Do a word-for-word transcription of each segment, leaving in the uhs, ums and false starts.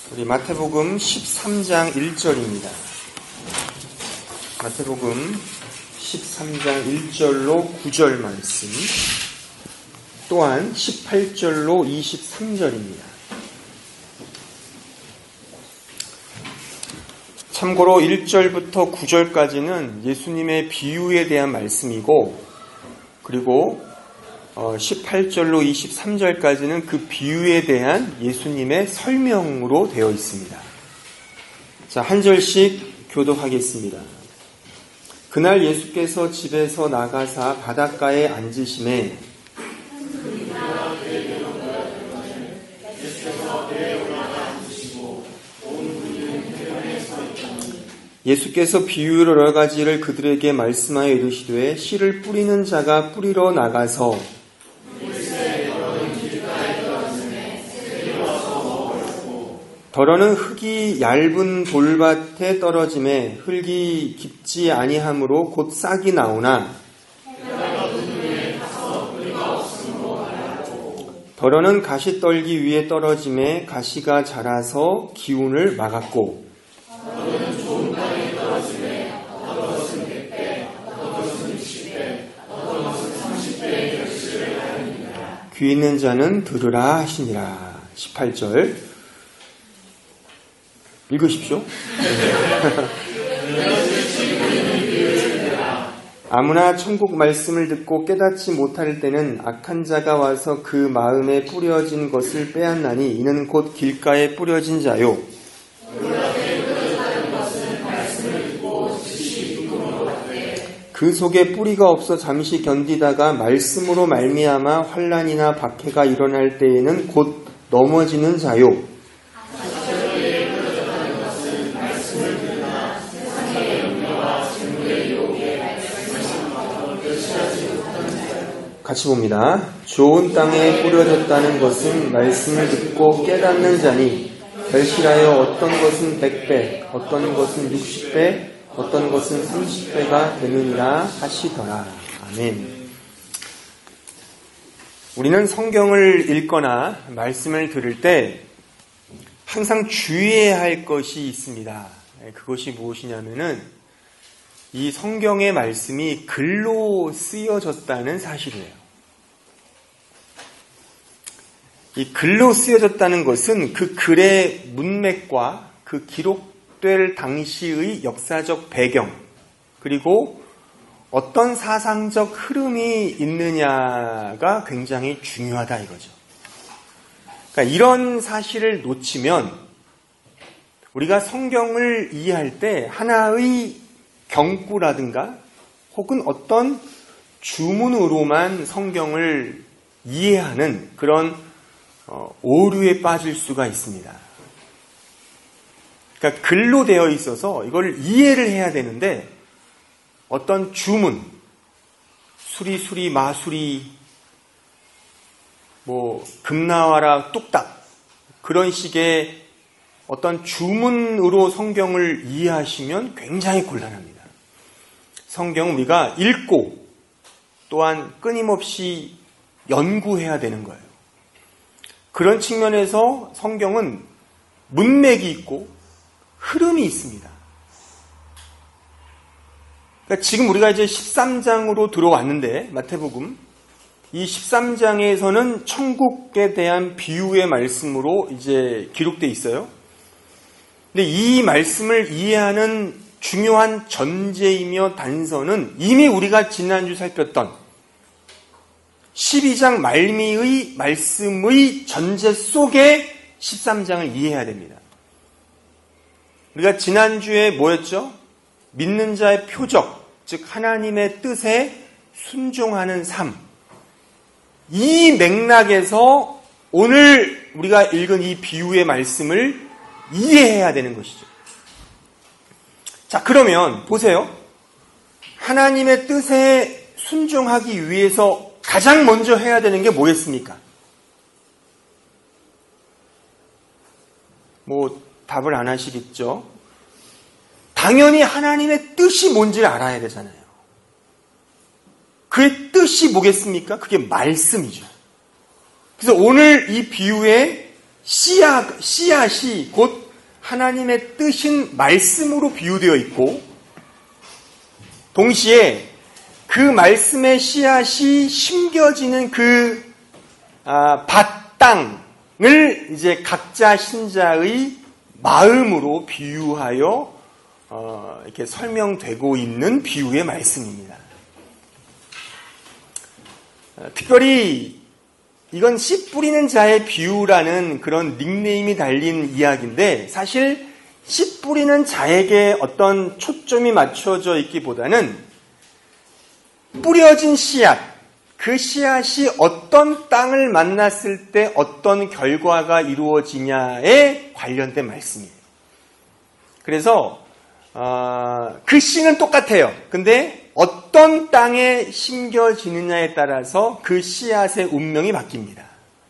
우리 마태복음 십삼 장 일 절입니다. 마태복음 십삼 장 일 절로 구 절 말씀, 또한 십팔 절로 이십삼 절입니다. 참고로 일 절부터 구 절까지는 예수님의 비유에 대한 말씀이고, 그리고 십팔 절로 이십삼 절까지는 그 비유에 대한 예수님의 설명으로 되어 있습니다. 자, 한 절씩 교독하겠습니다. 그날 예수께서 집에서 나가사 바닷가에 앉으심에 예수께서 비유로 여러 가지를 그들에게 말씀하여 이르시되 씨를 뿌리는 자가 뿌리러 나가서 더러는 흙이 얇은 돌밭에 떨어짐에 흙이 깊지 아니하므로 곧 싹이 나오나 더러는 가시떨기 위에 떨어짐에 가시가 자라서 기운을 막았고 귀 있는 자는 들으라 하시니라. 십팔 절 읽으십시오. 아무나 천국 말씀을 듣고 깨닫지 못할 때는 악한 자가 와서 그 마음에 뿌려진 것을 빼앗나니 이는 곧 길가에 뿌려진 자요. 그 속에 뿌리가 없어 잠시 견디다가 말씀으로 말미암아 환난이나 박해가 일어날 때에는 곧 넘어지는 자요. 같이 봅니다. 좋은 땅에 뿌려졌다는 것은 말씀을 듣고 깨닫는 자니 결실하여 어떤 것은 백 배, 어떤 것은 육십 배, 어떤 것은 삼십 배가 되느니라 하시더라. 아멘. 우리는 성경을 읽거나 말씀을 들을 때 항상 주의해야 할 것이 있습니다. 그것이 무엇이냐면은 이 성경의 말씀이 글로 쓰여졌다는 사실이에요. 이 글로 쓰여졌다는 것은 그 글의 문맥과 그 기록될 당시의 역사적 배경, 그리고 어떤 사상적 흐름이 있느냐가 굉장히 중요하다 이거죠. 그러니까 이런 사실을 놓치면 우리가 성경을 이해할 때 하나의 경구라든가 혹은 어떤 주문으로만 성경을 이해하는 그런 오류에 빠질 수가 있습니다. 그러니까 글로 되어 있어서 이걸 이해를 해야 되는데 어떤 주문, 수리수리 마수리, 뭐 금나와라 뚝딱 그런 식의 어떤 주문으로 성경을 이해하시면 굉장히 곤란합니다. 성경은 우리가 읽고 또한 끊임없이 연구해야 되는 거예요. 그런 측면에서 성경은 문맥이 있고 흐름이 있습니다. 그러니까 지금 우리가 이제 십삼 장으로 들어왔는데 마태복음 이 십삼 장에서는 천국에 대한 비유의 말씀으로 이제 기록되어 있어요. 근데 이 말씀을 이해하는 중요한 전제이며 단서는 이미 우리가 지난주 살폈던 십이 장 말미의 말씀의 전제 속에 십삼 장을 이해해야 됩니다. 우리가 지난주에 뭐였죠? 믿는 자의 표적, 즉 하나님의 뜻에 순종하는 삶. 이 맥락에서 오늘 우리가 읽은 이 비유의 말씀을 이해해야 되는 것이죠. 자, 그러면 보세요. 하나님의 뜻에 순종하기 위해서 가장 먼저 해야 되는 게 뭐겠습니까? 뭐 답을 안 하시겠죠? 당연히 하나님의 뜻이 뭔지를 알아야 되잖아요. 그의 뜻이 뭐겠습니까? 그게 말씀이죠. 그래서 오늘 이 비유의 씨앗, 씨앗이 곧 하나님의 뜻인 말씀으로 비유되어 있고, 동시에 그 말씀의 씨앗이 심겨지는 그 아, 밭 땅을 이제 각자 신자의 마음으로 비유하여 어, 이렇게 설명되고 있는 비유의 말씀입니다. 어, 특별히 이건 씨 뿌리는 자의 비유라는 그런 닉네임이 달린 이야기인데, 사실 씨 뿌리는 자에게 어떤 초점이 맞춰져 있기보다는 뿌려진 씨앗, 그 씨앗이 어떤 땅을 만났을 때 어떤 결과가 이루어지냐에 관련된 말씀이에요. 그래서 어, 그 씨는 똑같아요. 근데 어떤 땅에 심겨지느냐에 따라서 그 씨앗의 운명이 바뀝니다.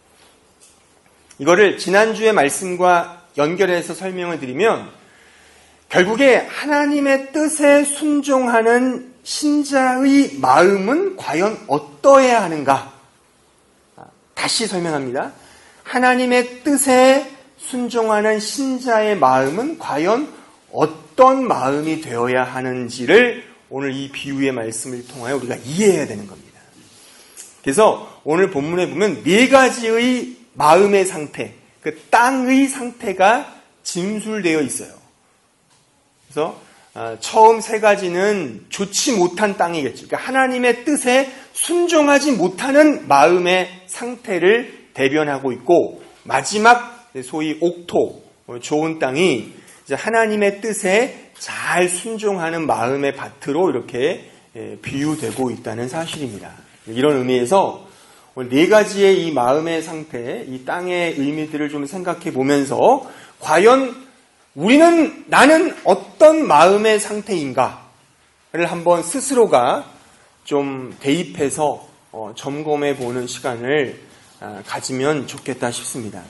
이거를 지난주의 말씀과 연결해서 설명을 드리면, 결국에 하나님의 뜻에 순종하는 신자의 마음은 과연 어떠해야 하는가? 다시 설명합니다. 하나님의 뜻에 순종하는 신자의 마음은 과연 어떤 마음이 되어야 하는지를 오늘 이 비유의 말씀을 통하여 우리가 이해해야 되는 겁니다. 그래서 오늘 본문에 보면 네 가지의 마음의 상태, 그 땅의 상태가 진술되어 있어요. 그래서 처음 세 가지는 좋지 못한 땅이겠죠. 그러니까 하나님의 뜻에 순종하지 못하는 마음의 상태를 대변하고 있고, 마지막 소위 옥토, 좋은 땅이 이제 하나님의 뜻에 잘 순종하는 마음의 밭으로 이렇게 비유되고 있다는 사실입니다. 이런 의미에서 네 가지의 이 마음의 상태, 이 땅의 의미들을 좀 생각해 보면서 과연 우리는, 나는 어떤 마음의 상태인가를 한번 스스로가 좀 대입해서 어, 점검해 보는 시간을 아, 가지면 좋겠다 싶습니다.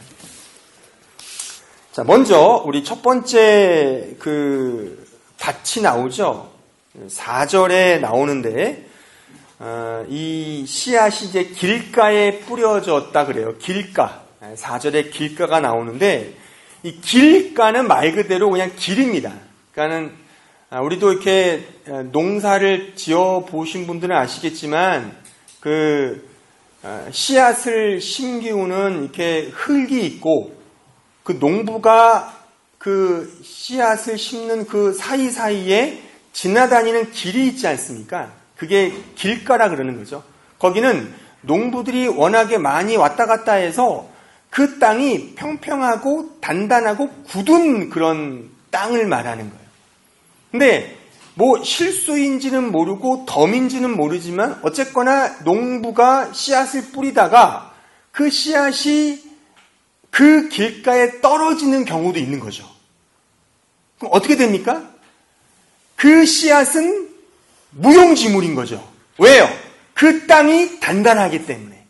자, 먼저 우리 첫 번째 그 밭이 나오죠. 사 절에 나오는데 어, 이 씨앗이 이제 길가에 뿌려졌다 그래요. 길가. 사 절에 길가가 나오는데, 이 길가는 말 그대로 그냥 길입니다. 그러니까는 우리도 이렇게 농사를 지어 보신 분들은 아시겠지만, 그 씨앗을 심기우는 이렇게 흙이 있고, 그 농부가 그 씨앗을 심는 그 사이사이에 지나다니는 길이 있지 않습니까? 그게 길가라 그러는 거죠. 거기는 농부들이 워낙에 많이 왔다 갔다 해서 그 땅이 평평하고 단단하고 굳은 그런 땅을 말하는 거예요. 근데 뭐 실수인지는 모르고 덤인지는 모르지만 어쨌거나 농부가 씨앗을 뿌리다가 그 씨앗이 그 길가에 떨어지는 경우도 있는 거죠. 그럼 어떻게 됩니까? 그 씨앗은 무용지물인 거죠. 왜요? 그 땅이 단단하기 때문에.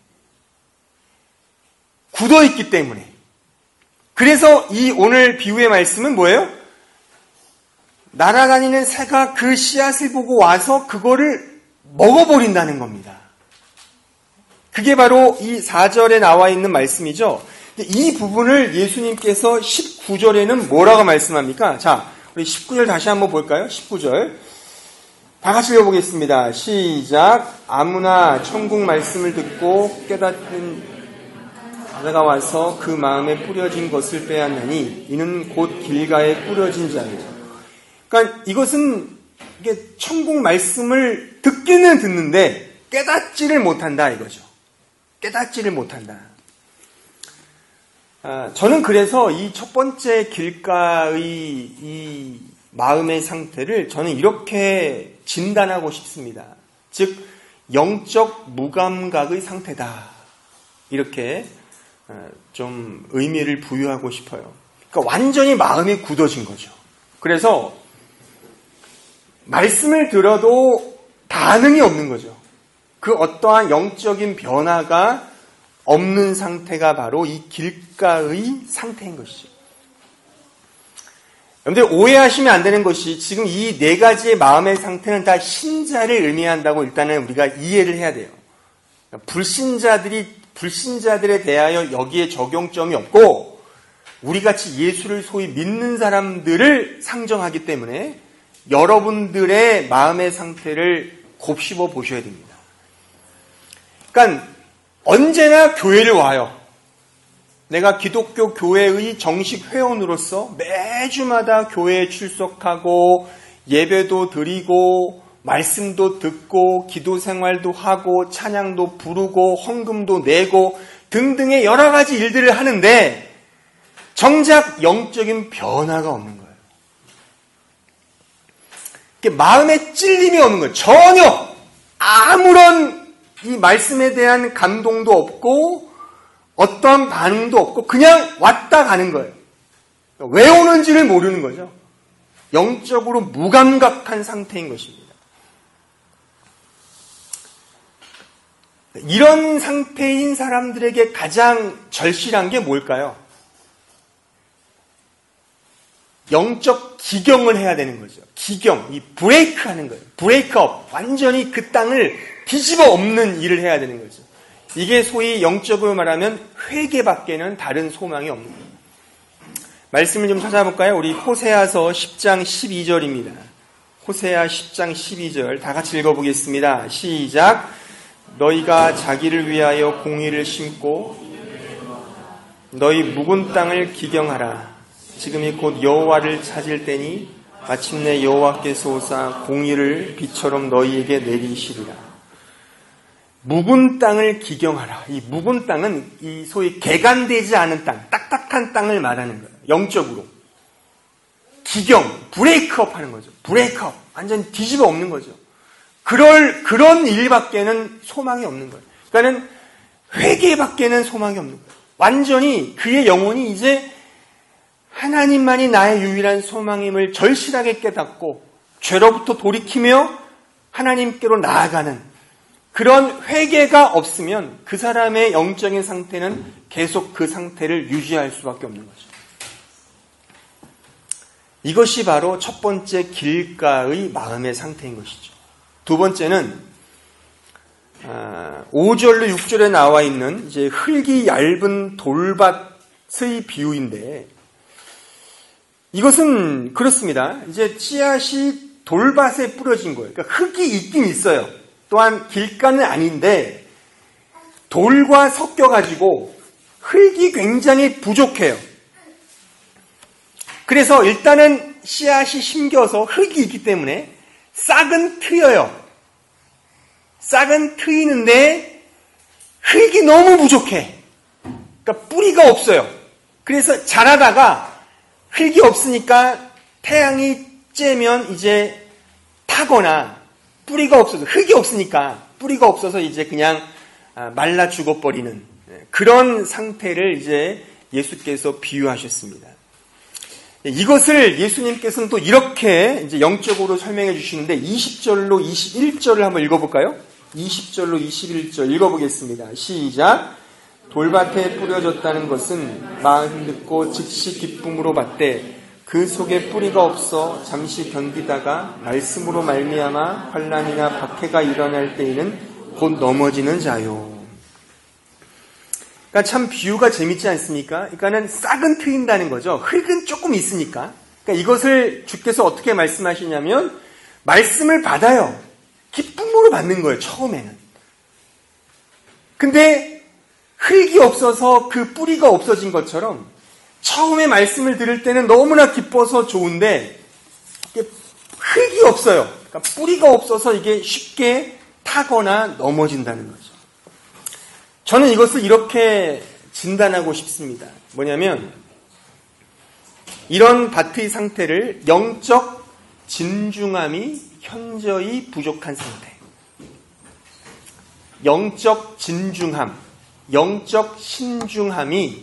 굳어있기 때문에. 그래서 이 오늘 비유의 말씀은 뭐예요? 날아다니는 새가 그 씨앗을 보고 와서 그거를 먹어버린다는 겁니다. 그게 바로 이 사 절에 나와 있는 말씀이죠. 이 부분을 예수님께서 십구 절에는 뭐라고 말씀합니까? 자, 우리 십구 절 다시 한번 볼까요? 십구 절. 다 같이 읽어보겠습니다. 시작. 아무나 천국 말씀을 듣고 깨닫는 자가 와서 그 마음에 뿌려진 것을 빼앗나니 이는 곧 길가에 뿌려진 자예요. 그러니까 이것은 이게 천국 말씀을 듣기는 듣는데 깨닫지를 못한다 이거죠. 깨닫지를 못한다. 아, 저는 그래서 이 첫 번째 길가의 이 마음의 상태를 저는 이렇게 진단하고 싶습니다. 즉 영적 무감각의 상태다. 이렇게 좀 의미를 부여하고 싶어요. 그러니까 완전히 마음이 굳어진 거죠. 그래서 말씀을 들어도 반응이 없는 거죠. 그 어떠한 영적인 변화가 없는 상태가 바로 이 길가의 상태인 것이죠. 여러분들 오해하시면 안 되는 것이 지금 이 네 가지의 마음의 상태는 다 신자를 의미한다고 일단은 우리가 이해를 해야 돼요. 불신자들이 불신자들에 대하여 여기에 적용점이 없고 우리같이 예수를 소위 믿는 사람들을 상정하기 때문에 여러분들의 마음의 상태를 곱씹어 보셔야 됩니다. 그러니까 언제나 교회를 와요. 내가 기독교 교회의 정식 회원으로서 매주마다 교회에 출석하고 예배도 드리고 말씀도 듣고 기도 생활도 하고 찬양도 부르고 헌금도 내고 등등의 여러 가지 일들을 하는데 정작 영적인 변화가 없는 거예요. 마음에 찔림이 없는 거예요. 전혀 아무런 이 말씀에 대한 감동도 없고 어떠한 반응도 없고 그냥 왔다 가는 거예요. 왜 오는지를 모르는 거죠. 영적으로 무감각한 상태인 것입니다. 이런 상태인 사람들에게 가장 절실한 게 뭘까요? 영적 기경을 해야 되는 거죠. 기경, 이 브레이크 하는 거예요. 브레이크업, 완전히 그 땅을 뒤집어 엎는 일을 해야 되는 거죠. 이게 소위 영적으로 말하면 회개밖에는 다른 소망이 없는 거예요. 말씀을 좀 찾아볼까요? 우리 호세아서 십 장 십이 절입니다. 호세아 십 장 십이 절 다 같이 읽어보겠습니다. 시작. 너희가 자기를 위하여 공의를 심고 너희 묵은 땅을 기경하라. 지금이 곧 여호와를 찾을 때니 마침내 여호와께서 오사 공의를 비처럼 너희에게 내리시리라. 묵은 땅을 기경하라. 이 묵은 땅은 이 소위 개간되지 않은 땅, 딱딱한 땅을 말하는 거예요. 영적으로. 기경, 브레이크업 하는 거죠. 브레이크업. 완전 뒤집어 엎는 거죠. 그럴, 그런 일밖에는 소망이 없는 거예요. 그러니까는 회개밖에는 소망이 없는 거예요. 완전히 그의 영혼이 이제 하나님만이 나의 유일한 소망임을 절실하게 깨닫고 죄로부터 돌이키며 하나님께로 나아가는 그런 회개가 없으면 그 사람의 영적인 상태는 계속 그 상태를 유지할 수밖에 없는 거죠. 이것이 바로 첫 번째 길가의 마음의 상태인 것이죠. 두 번째는 오 절로 육 절에 나와 있는 이제 흙이 얇은 돌밭의 비유인데 이것은 그렇습니다. 이제 씨앗이 돌밭에 뿌려진 거예요. 그러니까 흙이 있긴 있어요. 또한 길가는 아닌데 돌과 섞여가지고 흙이 굉장히 부족해요. 그래서 일단은 씨앗이 심겨서 흙이 있기 때문에 싹은 트여요. 싹은 트이는데 흙이 너무 부족해. 그러니까 뿌리가 없어요. 그래서 자라다가 흙이 없으니까 태양이 쬐면 이제 타거나 뿌리가 없어서 흙이 없으니까 뿌리가 없어서 이제 그냥 말라 죽어버리는 그런 상태를 이제 예수께서 비유하셨습니다. 이것을 예수님께서는 또 이렇게 이제 영적으로 설명해 주시는데 이십 절로 이십일 절을 한번 읽어볼까요? 이십 절로 이십일 절 읽어보겠습니다. 시작. 돌밭에 뿌려졌다는 것은 마음 듣고 즉시 기쁨으로 받되 그 속에 뿌리가 없어 잠시 견디다가 말씀으로 말미암아 환난이나 박해가 일어날 때에는 곧 넘어지는 자요. 그러니까 참 비유가 재밌지 않습니까? 그러니까는 싹은 트인다는 거죠. 흙은 조금 있으니까. 그러니까 이것을 주께서 어떻게 말씀하시냐면 말씀을 받아요. 기쁨으로 받는 거예요. 처음에는. 근데 흙이 없어서 그 뿌리가 없어진 것처럼 처음에 말씀을 들을 때는 너무나 기뻐서 좋은데 흙이 없어요. 그러니까 뿌리가 없어서 이게 쉽게 타거나 넘어진다는 거죠. 저는 이것을 이렇게 진단하고 싶습니다. 뭐냐면 이런 밭의 상태를 영적 진중함이 현저히 부족한 상태. 영적 진중함, 영적 신중함이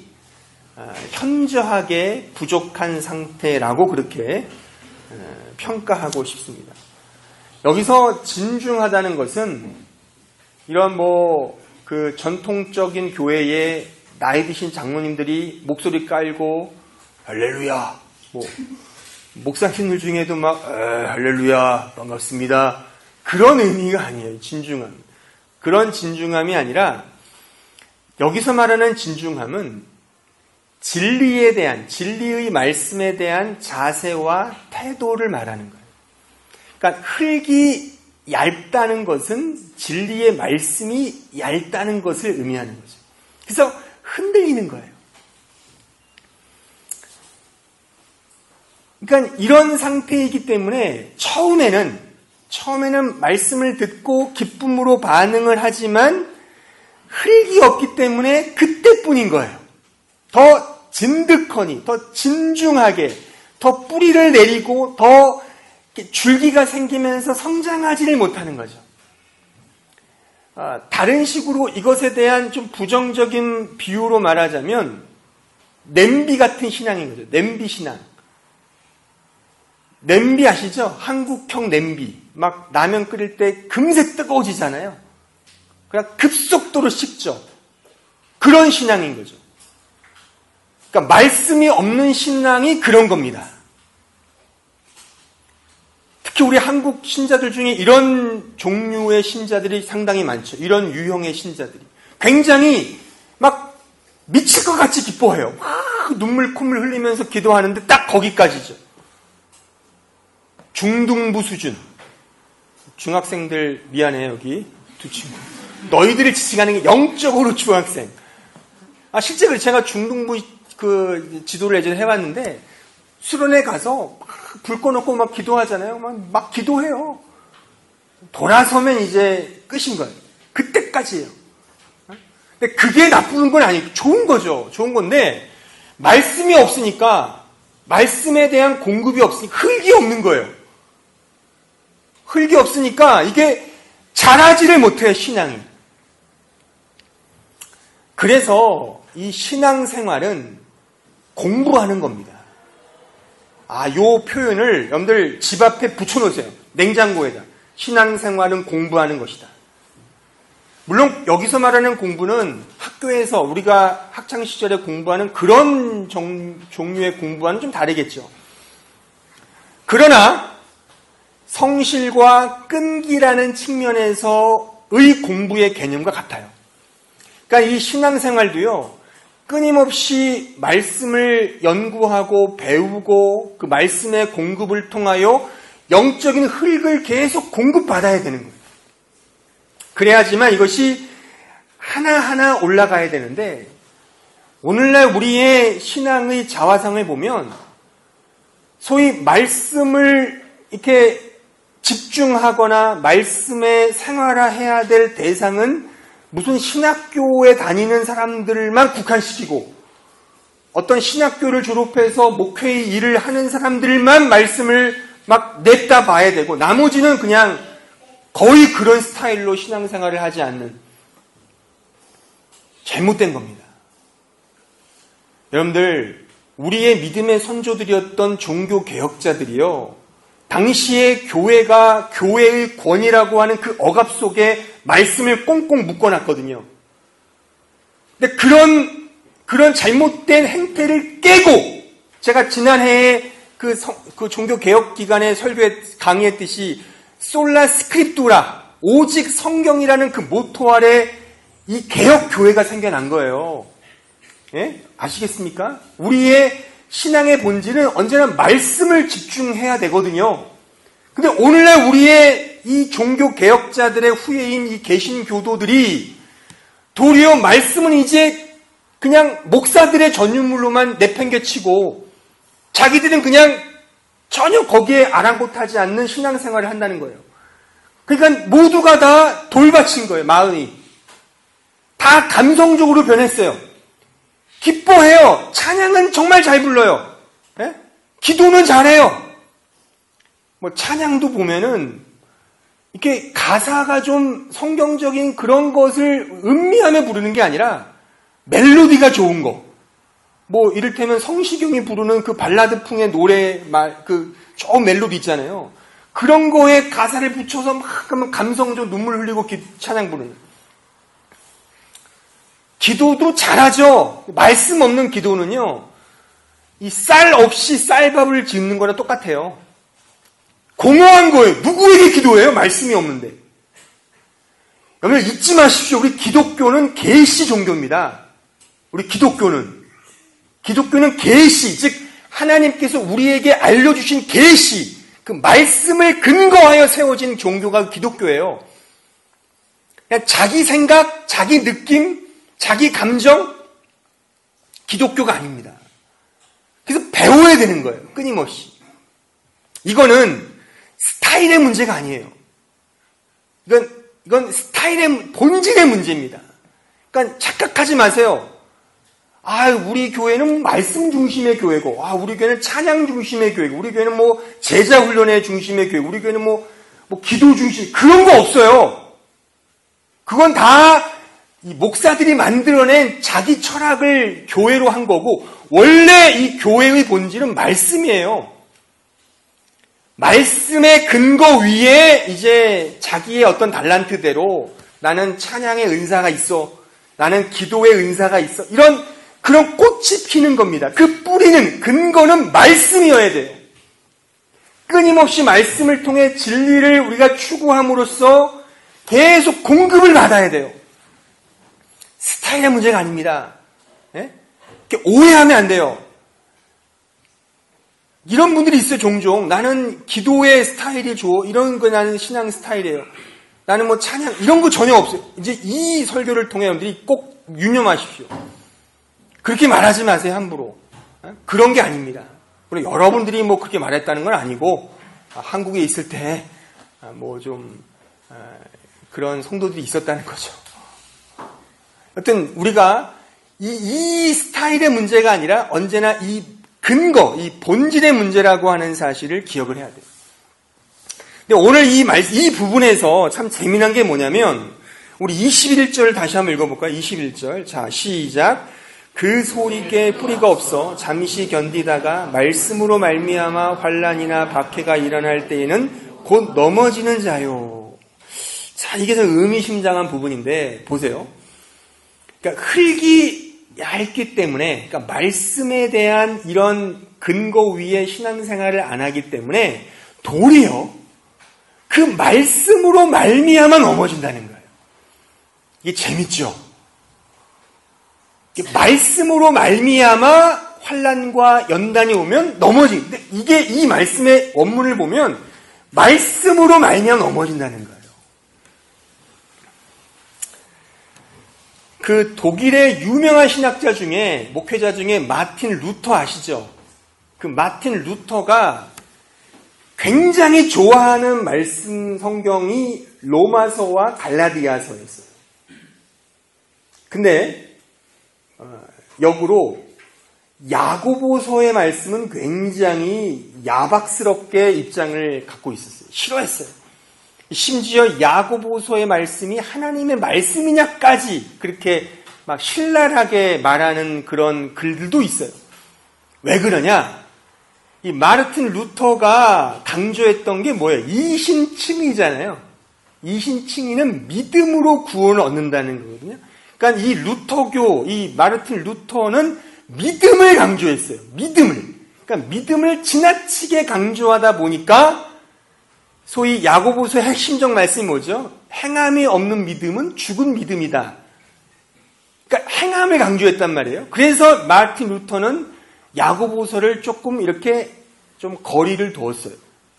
현저하게 부족한 상태라고 그렇게 평가하고 싶습니다. 여기서 진중하다는 것은 이런 뭐 그 전통적인 교회에 나이 드신 장로님들이 목소리 깔고 할렐루야, 뭐 목사님들 중에도 막 에, 할렐루야 반갑습니다. 그런 의미가 아니에요. 진중함. 그런 진중함이 아니라 여기서 말하는 진중함은 진리에 대한, 진리의 말씀에 대한 자세와 태도를 말하는 거예요. 그러니까 흙이 얇다는 것은 진리의 말씀이 얇다는 것을 의미하는 거죠. 그래서 흔들리는 거예요. 그러니까 이런 상태이기 때문에 처음에는 처음에는 말씀을 듣고 기쁨으로 반응을 하지만 흙이 없기 때문에 그때뿐인 거예요. 더 진득하니, 더 진중하게, 더 뿌리를 내리고 더 줄기가 생기면서 성장하지를 못하는 거죠. 아, 다른 식으로 이것에 대한 좀 부정적인 비유로 말하자면 냄비 같은 신앙인 거죠. 냄비 신앙. 냄비 아시죠? 한국형 냄비. 막 라면 끓일 때 금세 뜨거워지잖아요. 그러니까 급속도로 식죠. 그런 신앙인 거죠. 그러니까 말씀이 없는 신앙이 그런 겁니다. 특히 우리 한국 신자들 중에 이런 종류의 신자들이 상당히 많죠. 이런 유형의 신자들이. 굉장히 막 미칠 것 같이 기뻐해요. 막 눈물 콧물 흘리면서 기도하는데 딱 거기까지죠. 중등부 수준. 중학생들 미안해요, 여기 두 친구. 너희들이 지칭하는 게 영적으로 중학생. 아, 실제 그 제가 중등부 그 지도를 예전에 해봤는데 수련회 가서 불 꺼놓고 막 기도하잖아요. 막, 막 기도해요. 돌아서면 이제 끝인 거예요. 그때까지예요. 근데 그게 나쁜 건 아니고 좋은 거죠. 좋은 건데 말씀이 없으니까 말씀에 대한 공급이 없으니까 흙이 없는 거예요. 흙이 없으니까 이게 자라지를 못해요, 신앙이. 그래서 이 신앙생활은 공부하는 겁니다. 아, 요 표현을 여러분들 집 앞에 붙여놓으세요. 냉장고에다. 신앙생활은 공부하는 것이다. 물론 여기서 말하는 공부는 학교에서 우리가 학창시절에 공부하는 그런 종, 종류의 공부와는 좀 다르겠죠. 그러나 성실과 끈기라는 측면에서의 공부의 개념과 같아요. 그러니까 이 신앙생활도요, 끊임없이 말씀을 연구하고 배우고 그 말씀의 공급을 통하여 영적인 흙을 계속 공급받아야 되는 거예요. 그래야지만 이것이 하나하나 올라가야 되는데 오늘날 우리의 신앙의 자화상을 보면 소위 말씀을 이렇게 집중하거나 말씀에 생활화해야 될 대상은 무슨 신학교에 다니는 사람들만 국한시키고 어떤 신학교를 졸업해서 목회의 일을 하는 사람들만 말씀을 막 냈다 봐야 되고 나머지는 그냥 거의 그런 스타일로 신앙생활을 하지 않는 잘못된 겁니다. 여러분들 우리의 믿음의 선조들이었던 종교개혁자들이요 당시에 교회가 교회의 권위라고 하는 그 억압 속에 말씀을 꽁꽁 묶어놨거든요. 근데 그런 그런 잘못된 행태를 깨고 제가 지난해에 그, 성, 그 종교개혁 기간에 설교에 강의했듯이 솔라 스크립투라 오직 성경이라는 그 모토 아래 이 개혁 교회가 생겨난 거예요. 예? 아시겠습니까? 우리의 신앙의 본질은 언제나 말씀을 집중해야 되거든요. 근데 오늘날 우리의 이 종교 개혁자들의 후예인 이 개신교도들이 도리어 말씀은 이제 그냥 목사들의 전유물로만 내팽개치고 자기들은 그냥 전혀 거기에 아랑곳하지 않는 신앙생활을 한다는 거예요. 그러니까 모두가 다 돌바친 거예요, 마음이. 다 감성적으로 변했어요. 기뻐해요. 찬양은 정말 잘 불러요. 예? 기도는 잘해요. 뭐 찬양도 보면은 이렇게 가사가 좀 성경적인 그런 것을 음미하며 부르는 게 아니라 멜로디가 좋은 거. 뭐 이를테면 성시경이 부르는 그 발라드풍의 노래 말 그 좋은 멜로디 있잖아요. 그런 거에 가사를 붙여서 막 그러면 감성적 눈물 흘리고 기, 찬양 부르는. 기도도 잘하죠. 말씀 없는 기도는요. 이 쌀 없이 쌀밥을 짓는 거랑 똑같아요. 공허한 거예요. 누구에게 기도해요? 말씀이 없는데. 여러분 잊지 마십시오. 우리 기독교는 계시 종교입니다. 우리 기독교는. 기독교는 계시, 즉 하나님께서 우리에게 알려주신 계시, 그 말씀을 근거하여 세워진 종교가 기독교예요. 그냥 자기 생각, 자기 느낌, 자기 감정, 기독교가 아닙니다. 그래서 배워야 되는 거예요. 끊임없이. 이거는 스타일의 문제가 아니에요. 이건, 이건 스타일의, 본질의 문제입니다. 그러니까 착각하지 마세요. 아, 우리 교회는 말씀 중심의 교회고, 아, 우리 교회는 찬양 중심의 교회고, 우리 교회는 뭐 제자 훈련의 중심의 교회, 우리 교회는 뭐, 뭐 기도 중심, 그런 거 없어요. 그건 다 이 목사들이 만들어낸 자기 철학을 교회로 한 거고, 원래 이 교회의 본질은 말씀이에요. 말씀의 근거 위에 이제 자기의 어떤 달란트대로 나는 찬양의 은사가 있어, 나는 기도의 은사가 있어, 이런 그런 꽃이 피는 겁니다. 그 뿌리는, 근거는 말씀이어야 돼요. 끊임없이 말씀을 통해 진리를 우리가 추구함으로써 계속 공급을 받아야 돼요. 스타일의 문제가 아닙니다. 예? 오해하면 안 돼요. 이런 분들이 있어요, 종종. 나는 기도의 스타일이 좋아. 이런 거 나는 신앙 스타일이에요. 나는 뭐 찬양, 이런 거 전혀 없어요. 이제 이 설교를 통해 여러분들이 꼭 유념하십시오. 그렇게 말하지 마세요, 함부로. 그런 게 아닙니다. 물론 여러분들이 뭐 그렇게 말했다는 건 아니고, 한국에 있을 때 뭐 좀 그런 성도들이 있었다는 거죠. 여튼 우리가 이, 이 스타일의 문제가 아니라 언제나 이 근거, 이 본질의 문제라고 하는 사실을 기억을 해야 돼요. 근데 오늘 이 말, 이 부분에서 참 재미난 게 뭐냐면, 우리 이십일 절 다시 한번 읽어볼까요? 이십일 절. 자, 시작. 그 소리께 뿌리가 없어 잠시 견디다가 말씀으로 말미암아 환난이나 박해가 일어날 때에는 곧 넘어지는 자요. 자, 이게 좀 의미심장한 부분인데 보세요. 그러니까 흙이 얇기 때문에, 그러니까 말씀에 대한 이런 근거 위에 신앙생활을 안 하기 때문에 도리어 그 말씀으로 말미암아 넘어진다는 거예요. 이게 재밌죠? 말씀으로 말미암아 환난과 연단이 오면 넘어지. 근데 이게 이 말씀의 원문을 보면 말씀으로 말미암아 넘어진다는 거예요. 그 독일의 유명한 신학자 중에, 목회자 중에 마틴 루터 아시죠? 그 마틴 루터가 굉장히 좋아하는 말씀 성경이 로마서와 갈라디아서였어요. 근데 어, 역으로 야고보서의 말씀은 굉장히 야박스럽게 입장을 갖고 있었어요. 싫어했어요. 심지어 야고보서의 말씀이 하나님의 말씀이냐까지 그렇게 막 신랄하게 말하는 그런 글들도 있어요. 왜 그러냐? 이 마르틴 루터가 강조했던 게 뭐예요? 이신칭의잖아요. 이신칭의는 믿음으로 구원을 얻는다는 거거든요. 그러니까 이 루터교, 이 마르틴 루터는 믿음을 강조했어요. 믿음을. 그러니까 믿음을 지나치게 강조하다 보니까 소위 야고보서의 핵심적 말씀이 뭐죠? 행함이 없는 믿음은 죽은 믿음이다. 그러니까 행함을 강조했단 말이에요. 그래서 마르틴 루터는 야고보서를 조금 이렇게 좀 거리를 두었어요.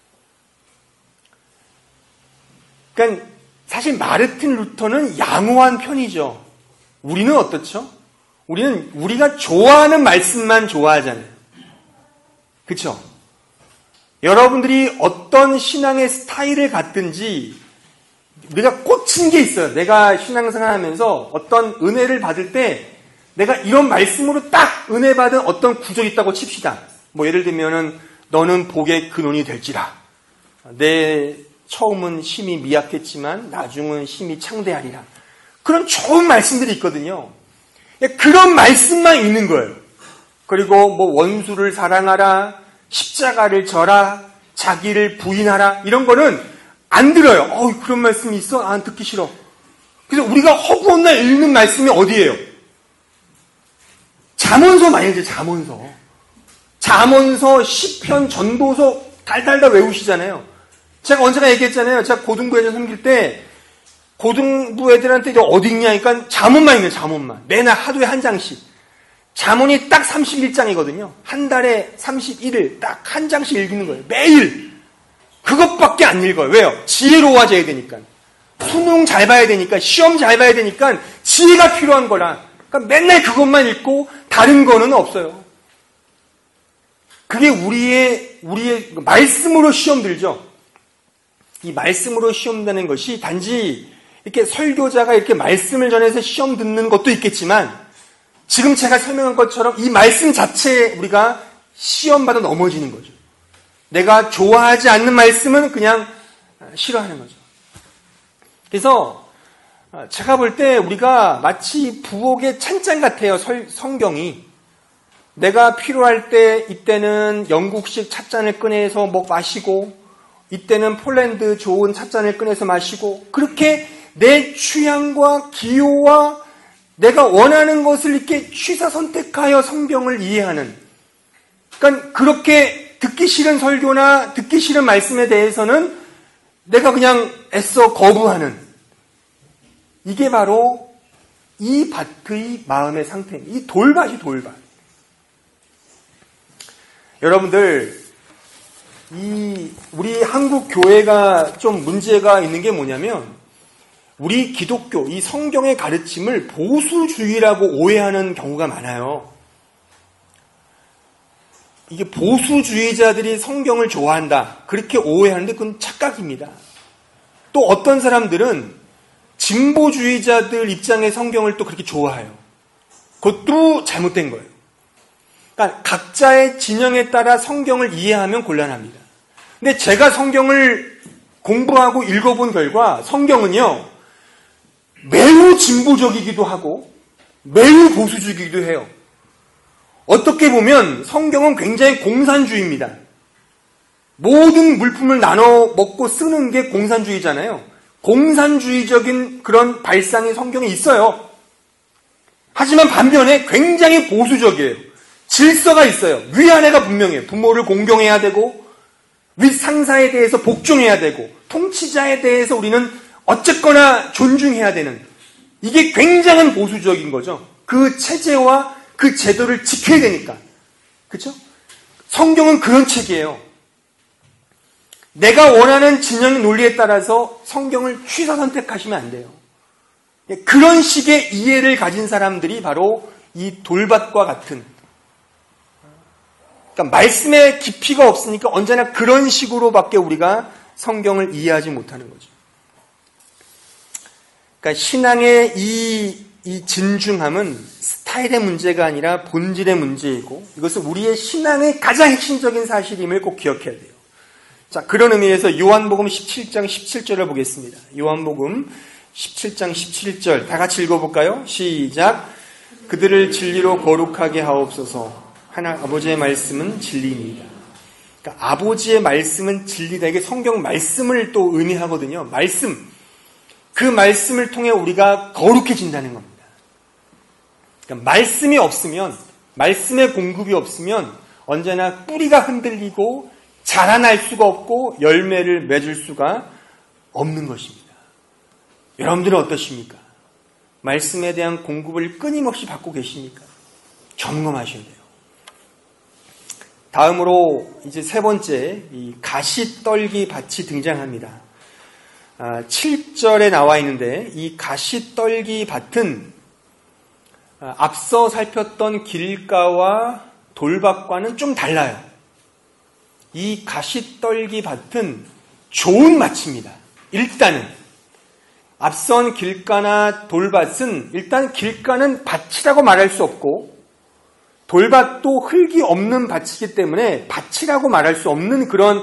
그러니까 사실 마르틴 루터는 양호한 편이죠. 우리는 어떻죠? 우리는 우리가 좋아하는 말씀만 좋아하잖아요. 그렇죠? 여러분들이 어떤 신앙의 스타일을 갖든지 우리가 꽂힌 게 있어요. 내가 신앙생활 하면서 어떤 은혜를 받을 때 내가 이런 말씀으로 딱 은혜 받은 어떤 구절이 있다고 칩시다. 뭐 예를 들면은 너는 복의 근원이 될지라. 내 처음은 심히 미약했지만 나중은 심히 창대하리라. 그런 좋은 말씀들이 있거든요. 그런 말씀만 있는 거예요. 그리고 뭐 원수를 사랑하라, 십자가를 져라, 자기를 부인하라, 이런 거는 안 들어요. 어, 그런 말씀이 있어? 아, 듣기 싫어. 그래서 우리가 허구한 날 읽는 말씀이 어디예요? 잠언서 많이 읽어요. 잠언서. 잠언서, 시편, 전도서 달달달 외우시잖아요. 제가 언제가 얘기했잖아요. 제가 고등부 애들 섬길 때 고등부 애들한테 어디 있냐 하니까 잠언만 읽어요. 잠언만. 매날 하루에 한 장씩. 잠언이 딱 삼십일 장이거든요. 한 달에 삼십일 일 딱 한 장씩 읽는 거예요. 매일. 그것밖에 안 읽어요. 왜요? 지혜로워져야 되니까. 수능 잘 봐야 되니까, 시험 잘 봐야 되니까 지혜가 필요한 거라. 그러니까 맨날 그것만 읽고 다른 거는 없어요. 그게 우리의, 우리의 말씀으로 시험 들죠. 이 말씀으로 시험 드는 것이 단지 이렇게 설교자가 이렇게 말씀을 전해서 시험 듣는 것도 있겠지만, 지금 제가 설명한 것처럼 이 말씀 자체에 우리가 시험받아 넘어지는 거죠. 내가 좋아하지 않는 말씀은 그냥 싫어하는 거죠. 그래서 제가 볼 때 우리가 마치 부엌의 찬장 같아요. 성경이. 내가 필요할 때 이때는 영국식 찻잔을 꺼내서 뭐 마시고, 이때는 폴란드 좋은 찻잔을 꺼내서 마시고, 그렇게 내 취향과 기호와 내가 원하는 것을 이렇게 취사 선택하여 성경을 이해하는, 그러니까 그렇게 듣기 싫은 설교나 듣기 싫은 말씀에 대해서는 내가 그냥 애써 거부하는, 이게 바로 이 밭의 마음의 상태입니다. 이 돌밭이 돌밭. 여러분들, 이 우리 한국 교회가 좀 문제가 있는 게 뭐냐면, 우리 기독교, 이 성경의 가르침을 보수주의라고 오해하는 경우가 많아요. 이게 보수주의자들이 성경을 좋아한다, 그렇게 오해하는데 그건 착각입니다. 또 어떤 사람들은 진보주의자들 입장의 성경을 또 그렇게 좋아해요. 그것도 잘못된 거예요. 그러니까 각자의 진영에 따라 성경을 이해하면 곤란합니다. 근데 제가 성경을 공부하고 읽어본 결과 성경은요, 매우 진보적이기도 하고 매우 보수적이기도 해요. 어떻게 보면 성경은 굉장히 공산주의입니다. 모든 물품을 나눠 먹고 쓰는 게 공산주의잖아요. 공산주의적인 그런 발상이 성경에 있어요. 하지만 반면에 굉장히 보수적이에요. 질서가 있어요. 위아래가 분명해요. 부모를 공경해야 되고, 윗 상사에 대해서 복종해야 되고, 통치자에 대해서 우리는 어쨌거나 존중해야 되는, 이게 굉장한 보수적인 거죠. 그 체제와 그 제도를 지켜야 되니까. 그렇죠? 성경은 그런 책이에요. 내가 원하는 진영의 논리에 따라서 성경을 취사 선택하시면 안 돼요. 그런 식의 이해를 가진 사람들이 바로 이 돌밭과 같은, 그러니까 말씀의 깊이가 없으니까 언제나 그런 식으로밖에 우리가 성경을 이해하지 못하는 거죠. 그러니까 신앙의 이, 이 진중함은 스타일의 문제가 아니라 본질의 문제이고, 이것은 우리의 신앙의 가장 핵심적인 사실임을 꼭 기억해야 돼요. 자, 그런 의미에서 요한복음 십칠 장 십칠 절을 보겠습니다. 요한복음 십칠 장 십칠 절 다 같이 읽어볼까요? 시작. 그들을 진리로 거룩하게 하옵소서. 하나 아버지의 말씀은 진리입니다. 그러니까 아버지의 말씀은 진리다. 이게 성경 말씀을 또 의미하거든요. 말씀. 그 말씀을 통해 우리가 거룩해진다는 겁니다. 그러니까 말씀이 없으면, 말씀의 공급이 없으면 언제나 뿌리가 흔들리고 자라날 수가 없고 열매를 맺을 수가 없는 것입니다. 여러분들은 어떠십니까? 말씀에 대한 공급을 끊임없이 받고 계십니까? 점검하셔야 돼요. 다음으로 이제 세 번째, 이 가시떨기 밭이 등장합니다. 아, 칠 절에 나와 있는데, 이 가시떨기 밭은 아, 앞서 살폈던 길가와 돌밭과는 좀 달라요. 이 가시떨기 밭은 좋은 밭입니다. 일단은 앞선 길가나 돌밭은, 일단 길가는 밭이라고 말할 수 없고 돌밭도 흙이 없는 밭이기 때문에 밭이라고 말할 수 없는 그런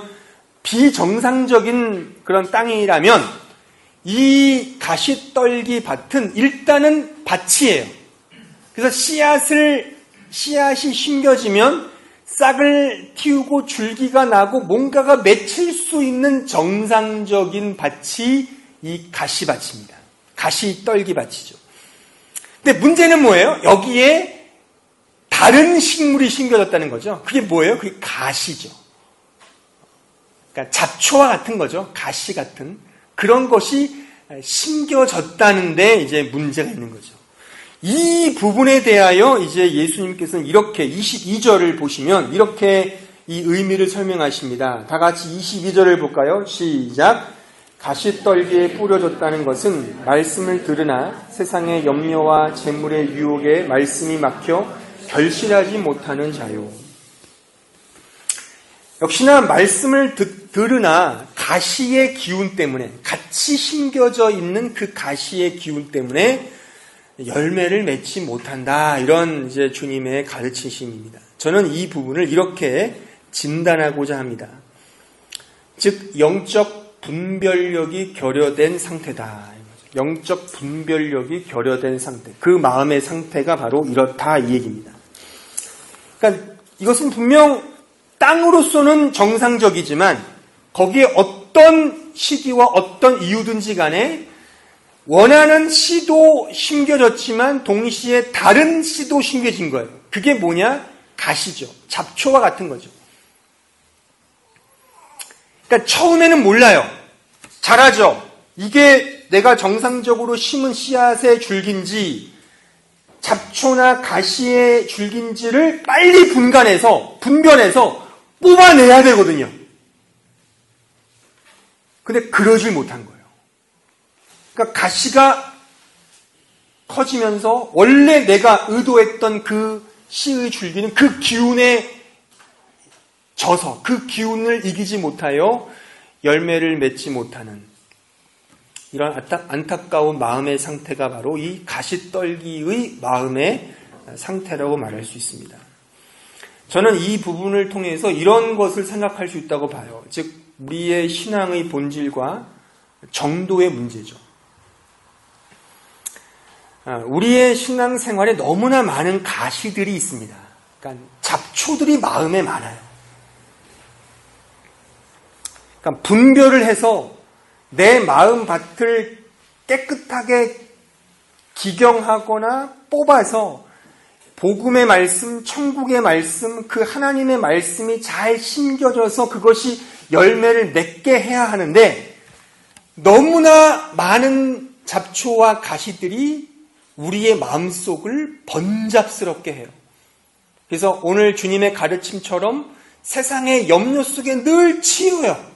비정상적인 그런 땅이라면, 이 가시떨기 밭은 일단은 밭이에요. 그래서 씨앗을, 씨앗이 심겨지면 싹을 틔우고 줄기가 나고 뭔가가 맺힐 수 있는 정상적인 밭이 이 가시밭입니다. 가시떨기밭이죠. 근데 문제는 뭐예요? 여기에 다른 식물이 심겨졌다는 거죠. 그게 뭐예요? 그게 가시죠. 그러니까 잡초와 같은 거죠. 가시 같은 그런 것이 심겨졌다는데 이제 문제가 있는 거죠. 이 부분에 대하여 이제 예수님께서는 이렇게 이십이 절을 보시면 이렇게 이 의미를 설명하십니다. 다 같이 이십이 절을 볼까요? 시작. 가시떨기에 뿌려졌다는 것은 말씀을 들으나 세상의 염려와 재물의 유혹에 말씀이 막혀 결실하지 못하는 자요. 역시나 말씀을 듣, 들으나 가시의 기운 때문에, 같이 심겨져 있는 그 가시의 기운 때문에 열매를 맺지 못한다. 이런 이제 주님의 가르치심입니다. 저는 이 부분을 이렇게 진단하고자 합니다. 즉 영적 분별력이 결여된 상태다. 영적 분별력이 결여된 상태. 그 마음의 상태가 바로 이렇다 이 얘기입니다. 그러니까 이것은 분명 땅으로서는 정상적이지만 거기에 어떤 시기와 어떤 이유든지 간에 원하는 씨도 심겨졌지만 동시에 다른 씨도 심겨진 거예요. 그게 뭐냐? 가시죠. 잡초와 같은 거죠. 그러니까 처음에는 몰라요. 잘하죠. 이게 내가 정상적으로 심은 씨앗의 줄기인지 잡초나 가시의 줄기인지를 빨리 분간해서 분별해서 뽑아내야 되거든요. 근데 그러질 못한 거예요. 그러니까 가시가 커지면서 원래 내가 의도했던 그 씨의 줄기는 그 기운에 져서 그 기운을 이기지 못하여 열매를 맺지 못하는 이런 안타까운 마음의 상태가 바로 이 가시떨기의 마음의 상태라고 말할 수 있습니다. 저는 이 부분을 통해서 이런 것을 생각할 수 있다고 봐요. 즉 우리의 신앙의 본질과 정도의 문제죠. 우리의 신앙생활에 너무나 많은 가시들이 있습니다. 그러니까 잡초들이 마음에 많아요. 그러니까 분별을 해서 내 마음 밭을 깨끗하게 기경하거나 뽑아서 복음의 말씀, 천국의 말씀, 그 하나님의 말씀이 잘 심겨져서 그것이 열매를 맺게 해야 하는데 너무나 많은 잡초와 가시들이 우리의 마음속을 번잡스럽게 해요. 그래서 오늘 주님의 가르침처럼 세상의 염려 속에 늘 치여요.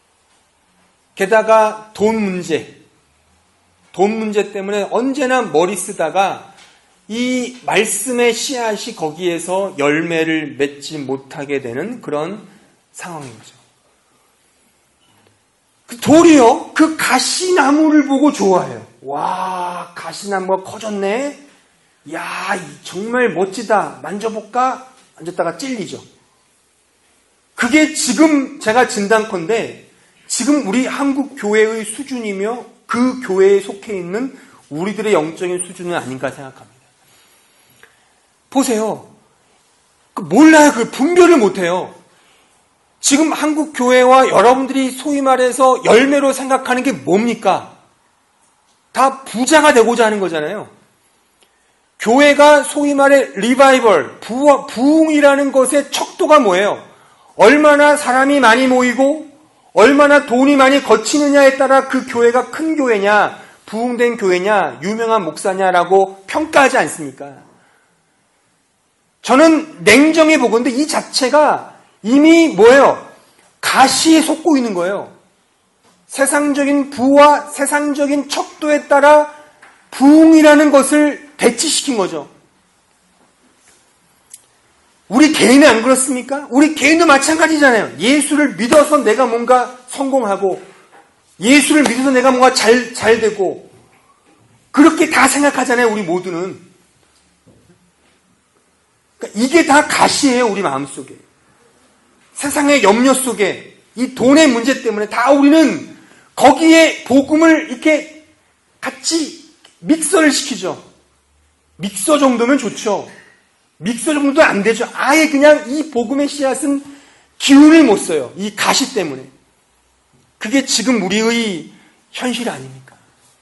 게다가 돈 문제, 돈 문제 때문에 언제나 머리 쓰다가 이 말씀의 씨앗이 거기에서 열매를 맺지 못하게 되는 그런 상황이죠. 그 돌이요, 그 가시나무를 보고 좋아해요. 와, 가시나무가 커졌네. 야, 정말 멋지다. 만져볼까? 만졌다가 찔리죠. 그게 지금 제가 진단컨대 지금 우리 한국 교회의 수준이며 그 교회에 속해 있는 우리들의 영적인 수준은 아닌가 생각합니다. 보세요. 몰라요. 그 분별을 못해요. 지금 한국 교회와 여러분들이 소위 말해서 열매로 생각하는 게 뭡니까? 다 부자가 되고자 하는 거잖아요. 교회가 소위 말해 리바이벌, 부, 부흥이라는 것의 척도가 뭐예요? 얼마나 사람이 많이 모이고 얼마나 돈이 많이 거치느냐에 따라 그 교회가 큰 교회냐, 부흥된 교회냐, 유명한 목사냐라고 평가하지 않습니까? 저는 냉정히 보건대 이 자체가 이미 뭐예요? 가시에 속고 있는 거예요. 세상적인 부와 세상적인 척도에 따라 부흥이라는 것을 대치시킨 거죠. 우리 개인은 안 그렇습니까? 우리 개인도 마찬가지잖아요. 예수를 믿어서 내가 뭔가 성공하고 예수를 믿어서 내가 뭔가 잘, 잘 되고 그렇게 다 생각하잖아요. 우리 모두는. 그러니까 이게 다 가시예요. 우리 마음속에. 세상의 염려 속에 이 돈의 문제 때문에 다 우리는 거기에 복음을 이렇게 같이 믹서를 시키죠. 믹서 정도면 좋죠. 믹서 정도도 안 되죠. 아예 그냥 이 복음의 씨앗은 기운을 못 써요. 이 가시 때문에. 그게 지금 우리의 현실 아닙니까?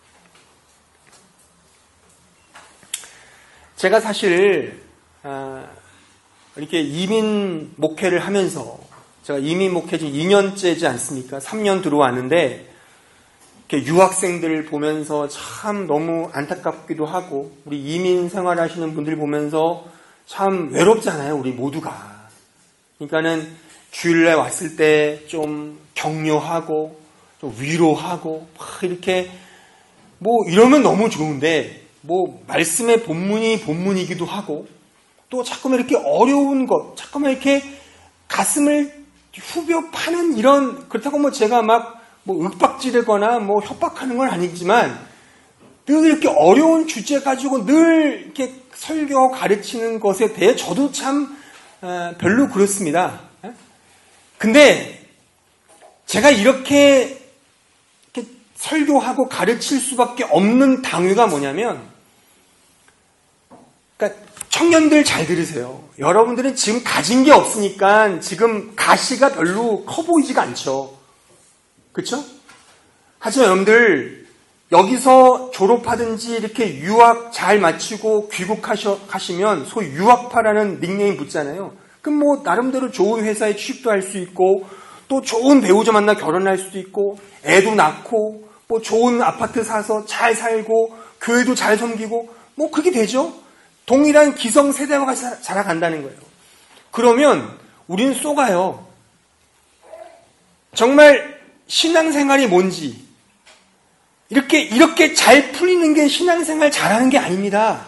제가 사실 아, 이렇게 이민 목회를 하면서 제가 이민 목회 지금 이 년째지 않습니까? 삼 년 들어왔는데 이렇게 유학생들 보면서 참 너무 안타깝기도 하고, 우리 이민 생활하시는 분들 보면서 참 외롭잖아요, 우리 모두가. 그러니까는 주일날 왔을 때 좀 격려하고, 좀 위로하고, 막 이렇게 뭐 이러면 너무 좋은데, 뭐 말씀의 본문이 본문이기도 하고, 또 자꾸만 이렇게 어려운 것, 자꾸만 이렇게 가슴을 후벼 파는 이런, 그렇다고 뭐 제가 막 뭐 윽박지르거나 뭐 협박하는 건 아니지만, 늘 이렇게 어려운 주제 가지고 늘 이렇게 설교하고 가르치는 것에 대해 저도 참 별로 그렇습니다. 근데 제가 이렇게, 이렇게 설교하고 가르칠 수밖에 없는 당위가 뭐냐면, 그러니까 청년들 잘 들으세요. 여러분들은 지금 가진 게 없으니까 지금 가시가 별로 커 보이지가 않죠. 그렇죠? 하지만 여러분들 여기서 졸업하든지 이렇게 유학 잘 마치고 귀국하시면 소위 유학파라는 닉네임 붙잖아요. 그럼 뭐 나름대로 좋은 회사에 취직도 할 수 있고, 또 좋은 배우자 만나 결혼할 수도 있고, 애도 낳고, 뭐 좋은 아파트 사서 잘 살고, 교회도 잘 섬기고, 뭐 그렇게 되죠. 동일한 기성세대와 같이 자라간다는 거예요. 그러면 우리는 쏘가요. 정말 신앙생활이 뭔지, 이렇게, 이렇게 잘 풀리는 게 신앙생활 잘하는 게 아닙니다.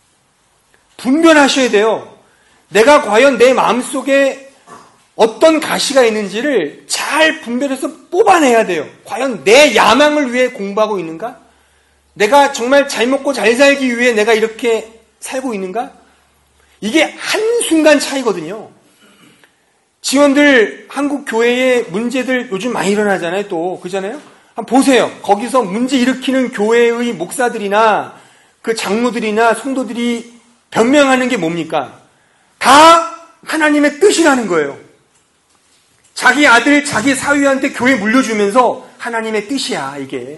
분별하셔야 돼요. 내가 과연 내 마음속에 어떤 가시가 있는지를 잘 분별해서 뽑아내야 돼요. 과연 내 야망을 위해 공부하고 있는가? 내가 정말 잘 먹고 잘 살기 위해 내가 이렇게 살고 있는가? 이게 한순간 차이거든요. 지원들 한국 교회의 문제들 요즘 많이 일어나잖아요. 또 그잖아요. 한번 보세요. 거기서 문제 일으키는 교회의 목사들이나 그 장로들이나 성도들이 변명하는 게 뭡니까? 다 하나님의 뜻이라는 거예요. 자기 아들, 자기 사위한테 교회 물려주면서 하나님의 뜻이야, 이게.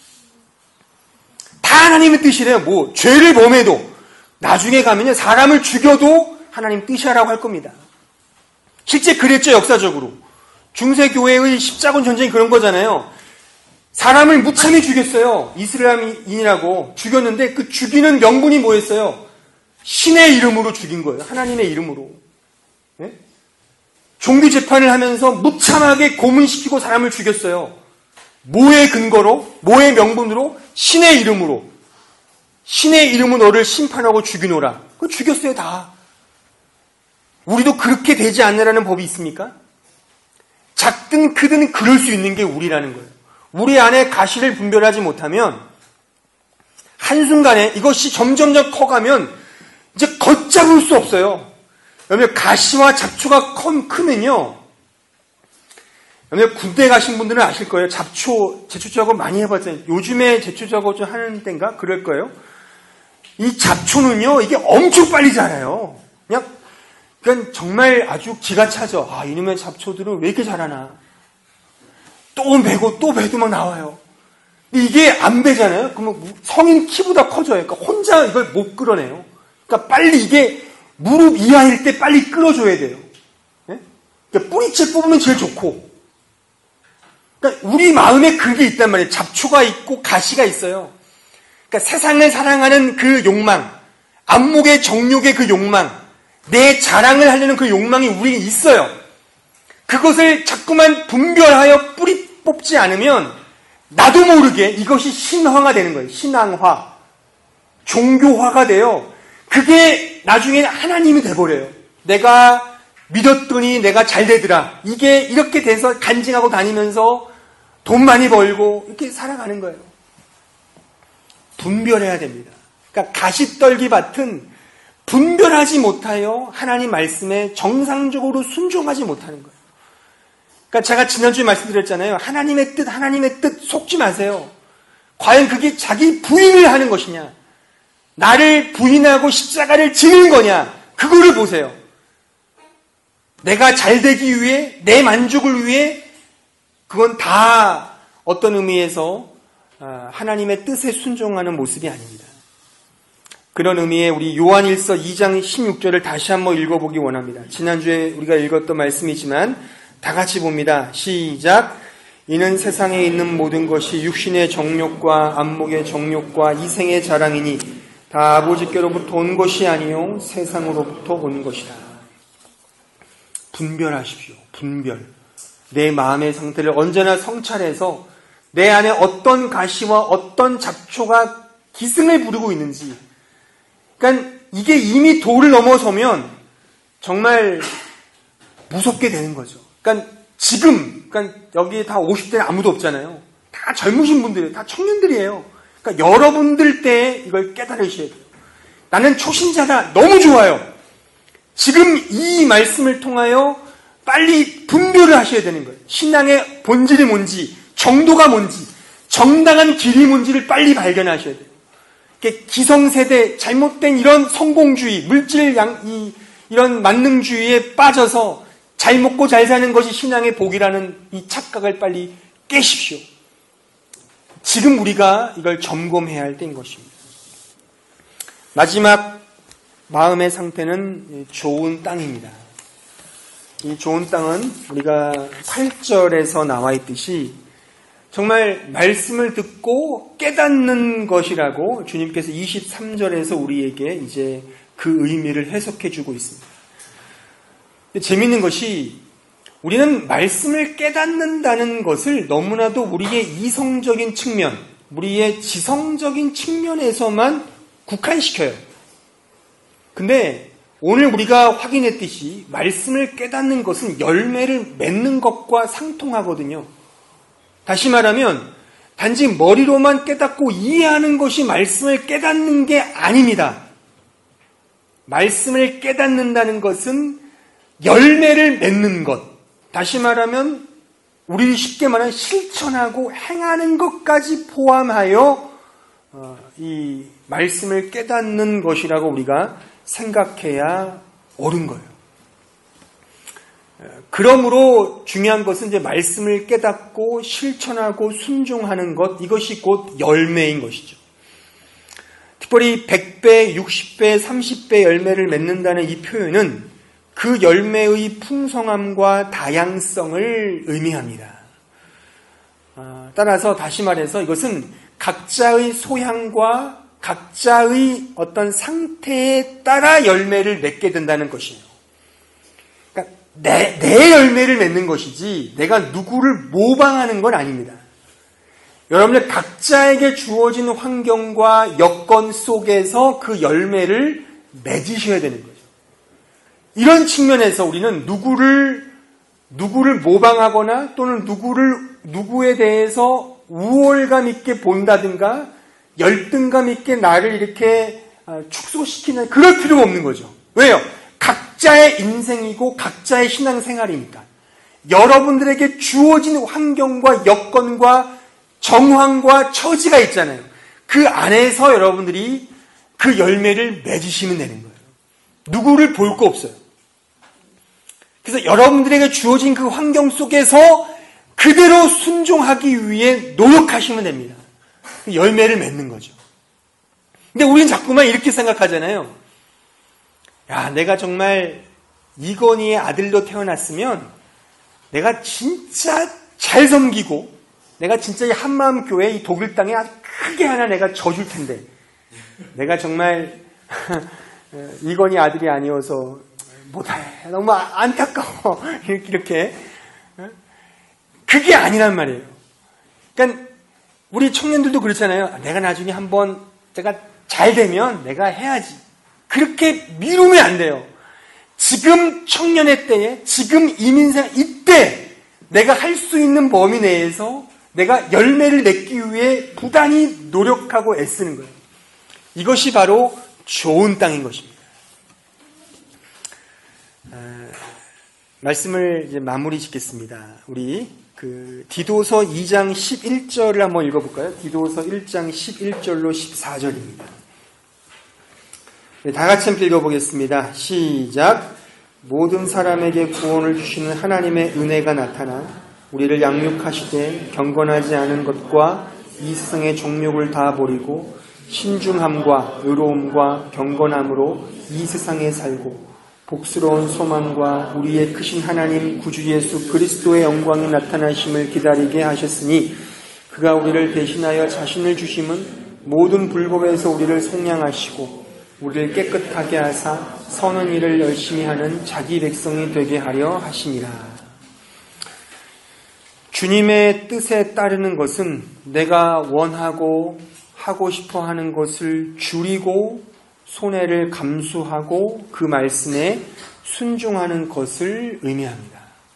다 하나님의 뜻이래요. 뭐 죄를 범해도 나중에 가면요, 사람을 죽여도 하나님 뜻이라고 할 겁니다. 실제 그랬죠, 역사적으로. 중세교회의 십자군 전쟁이 그런 거잖아요. 사람을 무참히 죽였어요. 이슬람인이라고 죽였는데 그 죽이는 명분이 뭐였어요? 신의 이름으로 죽인 거예요. 하나님의 이름으로. 네? 종교 재판을 하면서 무참하게 고문시키고 사람을 죽였어요. 뭐의 근거로? 뭐의 명분으로? 신의 이름으로. 신의 이름으로 너를 심판하고 죽이노라. 그거 죽였어요, 다. 우리도 그렇게 되지 않으라는 법이 있습니까? 작든 크든 그럴 수 있는 게 우리라는 거예요. 우리 안에 가시를 분별하지 못하면 한순간에 이것이 점점점 커가면 이제 걷잡을 수 없어요. 여러분, 가시와 잡초가 크면요, 여러분, 군대 가신 분들은 아실 거예요. 잡초, 제초 작업 많이 해봤잖아요. 요즘에 제초 작업 좀 하는 데인가? 그럴 거예요. 이 잡초는요, 이게 엄청 빨리 자라요. 그냥, 그냥 정말 아주 기가 차죠. 아, 이놈의 잡초들은 왜 이렇게 자라나. 또 베고 또 베도 막 나와요. 근데 이게 안 베잖아요. 그러면 성인 키보다 커져요. 그러니까 혼자 이걸 못 끌어내요. 그러니까 빨리 이게 무릎 이하일 때 빨리 끌어줘야 돼요. 네? 그러니까 뿌리채 뽑으면 제일 좋고. 그러니까 우리 마음에 그게 있단 말이에요. 잡초가 있고 가시가 있어요. 그러니까 세상을 사랑하는 그 욕망, 안목의 정욕의 그 욕망, 내 자랑을 하려는 그 욕망이 우리에 있어요. 그것을 자꾸만 분별하여 뿌리 뽑지 않으면 나도 모르게 이것이 신화가 되는 거예요. 신앙화. 종교화가 돼요. 그게 나중에는 하나님이 돼버려요. 내가 믿었더니 내가 잘 되더라. 이게 이렇게 돼서 간증하고 다니면서 돈 많이 벌고 이렇게 살아가는 거예요. 분별해야 됩니다. 그러니까 가시떨기 밭은 분별하지 못하여 하나님 말씀에 정상적으로 순종하지 못하는 거예요. 그러니까 제가 지난주에 말씀드렸잖아요. 하나님의 뜻, 하나님의 뜻 속지 마세요. 과연 그게 자기 부인을 하는 것이냐, 나를 부인하고 십자가를 지는 거냐, 그거를 보세요. 내가 잘 되기 위해, 내 만족을 위해, 그건 다 어떤 의미에서 하나님의 뜻에 순종하는 모습이 아닙니다. 그런 의미에 우리 요한일서 이 장 십육 절을 다시 한번 읽어보기 원합니다. 지난주에 우리가 읽었던 말씀이지만 다 같이 봅니다. 시작. 이는 세상에 있는 모든 것이 육신의 정욕과 안목의 정욕과 이생의 자랑이니 다 아버지께로부터 온 것이 아니요 세상으로부터 온 것이다. 분별하십시오. 분별. 내 마음의 상태를 언제나 성찰해서 내 안에 어떤 가시와 어떤 잡초가 기승을 부르고 있는지. 그러니까 이게 이미 도를 넘어서면 정말 무섭게 되는 거죠. 그러니까 지금, 그러니까 여기 다 오십 대는 아무도 없잖아요. 다 젊으신 분들이에요. 다 청년들이에요. 그러니까 여러분들 때 이걸 깨달으셔야 돼요. 나는 초신자다. 너무 좋아요. 지금 이 말씀을 통하여 빨리 분별을 하셔야 되는 거예요. 신앙의 본질이 뭔지, 정도가 뭔지, 정당한 길이 뭔지를 빨리 발견하셔야 돼요. 기성세대, 잘못된 이런 성공주의, 물질 양, 이, 이런 만능주의에 빠져서 잘 먹고 잘 사는 것이 신앙의 복이라는 이 착각을 빨리 깨십시오. 지금 우리가 이걸 점검해야 할 때인 것입니다. 마지막 마음의 상태는 좋은 땅입니다. 이 좋은 땅은 우리가 팔 절에서 나와 있듯이 정말 말씀을 듣고 깨닫는 것이라고 주님께서 이십삼 절에서 우리에게 이제 그 의미를 해석해 주고 있습니다. 근데 재미있는 것이 우리는 말씀을 깨닫는다는 것을 너무나도 우리의 이성적인 측면, 우리의 지성적인 측면에서만 국한시켜요. 근데 오늘 우리가 확인했듯이 말씀을 깨닫는 것은 열매를 맺는 것과 상통하거든요. 다시 말하면 단지 머리로만 깨닫고 이해하는 것이 말씀을 깨닫는 게 아닙니다. 말씀을 깨닫는다는 것은 열매를 맺는 것. 다시 말하면 우리 쉽게 말하면 실천하고 행하는 것까지 포함하여 이 말씀을 깨닫는 것이라고 우리가 생각해야 옳은 거예요. 그러므로 중요한 것은 이제 말씀을 깨닫고 실천하고 순종하는 것, 이것이 곧 열매인 것이죠. 특별히 백 배, 육십 배, 삼십 배 열매를 맺는다는 이 표현은 그 열매의 풍성함과 다양성을 의미합니다. 따라서 다시 말해서 이것은 각자의 소양과 각자의 어떤 상태에 따라 열매를 맺게 된다는 것이에요. 그러니까 내, 내 열매를 맺는 것이지 내가 누구를 모방하는 건 아닙니다. 여러분들 각자에게 주어진 환경과 여건 속에서 그 열매를 맺으셔야 되는 거죠. 이런 측면에서 우리는 누구를 누구를 모방하거나 또는 누구를 누구에 대해서 우월감 있게 본다든가 열등감 있게 나를 이렇게 축소시키는 그럴 필요가 없는 거죠. 왜요? 각자의 인생이고 각자의 신앙생활이니까. 여러분들에게 주어진 환경과 여건과 정황과 처지가 있잖아요. 그 안에서 여러분들이 그 열매를 맺으시면 되는 거예요. 누구를 볼 거 없어요. 그래서 여러분들에게 주어진 그 환경 속에서 그대로 순종하기 위해 노력하시면 됩니다. 열매를 맺는 거죠. 근데 우리는 자꾸만 이렇게 생각하잖아요. 야, 내가 정말 이건희의 아들로 태어났으면 내가 진짜 잘 섬기고 내가 진짜 이 한마음 교회 이 독일 땅에 아주 크게 하나 내가 져줄 텐데 내가 정말 이건희 아들이 아니어서 못해. 너무 안타까워. 이렇게. 그게 아니란 말이에요. 그러니까 우리 청년들도 그렇잖아요. 내가 나중에 한번 제가 잘 되면 내가 해야지. 그렇게 미루면 안 돼요. 지금 청년의 때에, 지금 이민생 이때 내가 할 수 있는 범위 내에서 내가 열매를 맺기 위해 부단히 노력하고 애쓰는 거예요. 이것이 바로 좋은 땅인 것입니다. 아, 말씀을 이제 마무리 짓겠습니다. 우리 그 디도서 이 장 십일 절을 한번 읽어볼까요? 디도서 일 장 십일 절로 십사 절입니다. 네, 다 같이 함께 읽어보겠습니다. 시작. 모든 사람에게 구원을 주시는 하나님의 은혜가 나타나 우리를 양육하시되 경건하지 않은 것과 이 세상의 정욕을 다 버리고 신중함과 의로움과 경건함으로 이 세상에 살고 복스러운 소망과 우리의 크신 하나님 구주 예수 그리스도의 영광이 나타나심을 기다리게 하셨으니 그가 우리를 대신하여 자신을 주심은 모든 불법에서 우리를 속량하시고 우리를 깨끗하게 하사 선한 일을 열심히 하는 자기 백성이 되게 하려 하심이라. 주님의 뜻에 따르는 것은 내가 원하고 하고 싶어 하는 것을 줄이고 손해를 감수하고 그 말씀에 순종하는 것을 의미합니다.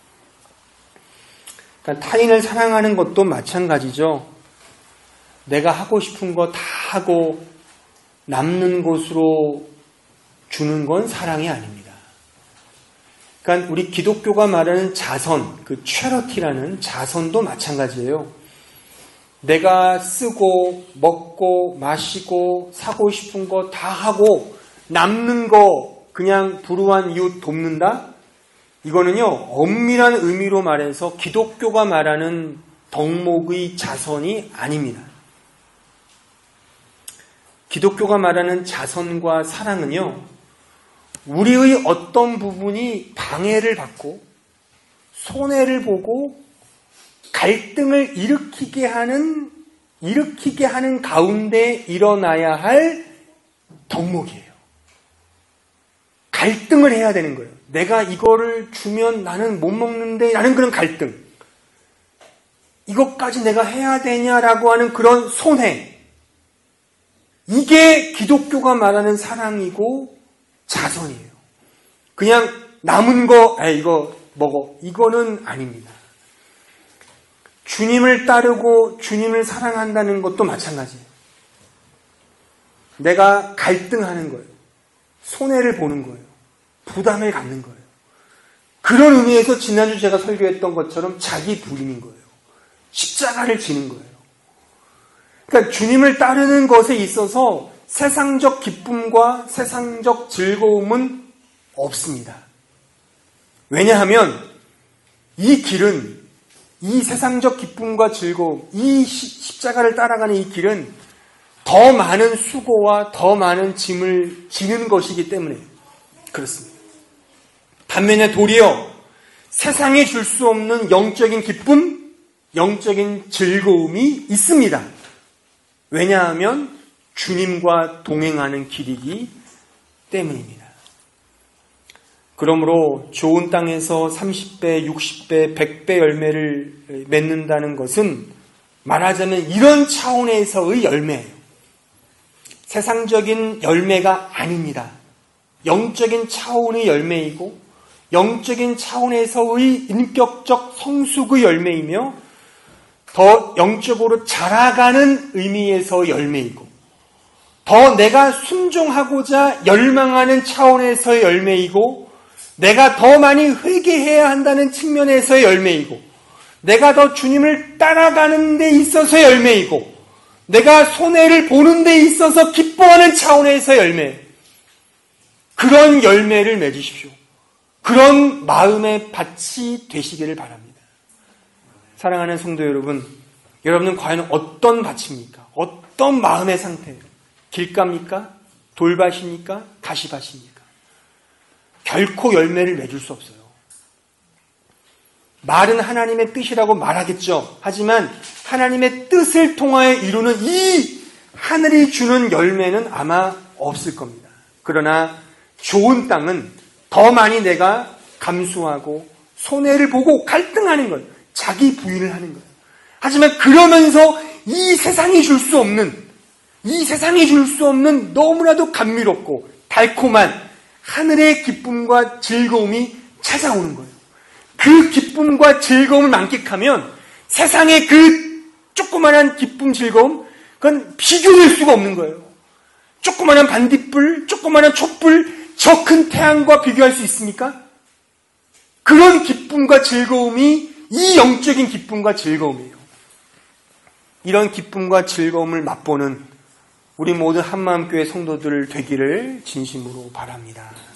그러니까 타인을 사랑하는 것도 마찬가지죠. 내가 하고 싶은 거 다 하고 남는 것으로 주는 건 사랑이 아닙니다. 그러니까 우리 기독교가 말하는 자선, 그 체러티라는 자선도 마찬가지예요. 내가 쓰고 먹고 마시고 사고 싶은 거 다 하고 남는 거 그냥 불우한 이웃 돕는다? 이거는요, 엄밀한 의미로 말해서 기독교가 말하는 덕목의 자선이 아닙니다. 기독교가 말하는 자선과 사랑은요, 우리의 어떤 부분이 방해를 받고 손해를 보고 갈등을 일으키게 하는, 일으키게 하는 가운데 일어나야 할 덕목이에요. 갈등을 해야 되는 거예요. 내가 이거를 주면 나는 못 먹는데 라는 그런 갈등. 이것까지 내가 해야 되냐라고 하는 그런 손해. 이게 기독교가 말하는 사랑이고 자선이에요. 그냥 남은 거, 아 이거 먹어. 이거는 아닙니다. 주님을 따르고 주님을 사랑한다는 것도 마찬가지예요. 내가 갈등하는 거예요. 손해를 보는 거예요. 부담을 갖는 거예요. 그런 의미에서 지난주 제가 설교했던 것처럼 자기 부인인 거예요. 십자가를 지는 거예요. 그러니까 주님을 따르는 것에 있어서 세상적 기쁨과 세상적 즐거움은 없습니다. 왜냐하면 이 길은, 이 세상적 기쁨과 즐거움, 이 십자가를 따라가는 이 길은 더 많은 수고와 더 많은 짐을 지는 것이기 때문에 그렇습니다. 반면에 도리어 세상에 줄 수 없는 영적인 기쁨, 영적인 즐거움이 있습니다. 왜냐하면 주님과 동행하는 길이기 때문입니다. 그러므로 좋은 땅에서 삼십 배, 육십 배, 백 배 열매를 맺는다는 것은 말하자면 이런 차원에서의 열매예요. 세상적인 열매가 아닙니다. 영적인 차원의 열매이고 영적인 차원에서의 인격적 성숙의 열매이며 더 영적으로 자라가는 의미에서 열매이고 더 내가 순종하고자 열망하는 차원에서의 열매이고 내가 더 많이 회개해야 한다는 측면에서의 열매이고 내가 더 주님을 따라가는 데 있어서의 열매이고 내가 손해를 보는 데 있어서 기뻐하는 차원에서의 열매. 그런 열매를 맺으십시오. 그런 마음의 밭이 되시기를 바랍니다. 사랑하는 성도 여러분, 여러분은 과연 어떤 밭입니까? 어떤 마음의 상태예요? 길가입니까? 돌밭입니까? 가시밭입니까? 결코 열매를 맺을 수 없어요. 말은 하나님의 뜻이라고 말하겠죠. 하지만 하나님의 뜻을 통하여 이루는 이 하늘이 주는 열매는 아마 없을 겁니다. 그러나 좋은 땅은 더 많이 내가 감수하고 손해를 보고 갈등하는 거예요. 자기 부인을 하는 거예요. 하지만 그러면서 이 세상이 줄 수 없는, 이 세상이 줄 수 없는 너무나도 감미롭고 달콤한 하늘의 기쁨과 즐거움이 찾아오는 거예요. 그 기쁨과 즐거움을 만끽하면 세상의 그 조그만한 기쁨, 즐거움, 그건 비교될 수가 없는 거예요. 조그만한 반딧불, 조그만한 촛불, 저 큰 태양과 비교할 수 있습니까? 그런 기쁨과 즐거움이 이 영적인 기쁨과 즐거움이에요. 이런 기쁨과 즐거움을 맛보는 우리 모든 한마음교회 성도들 되기를 진심으로 바랍니다.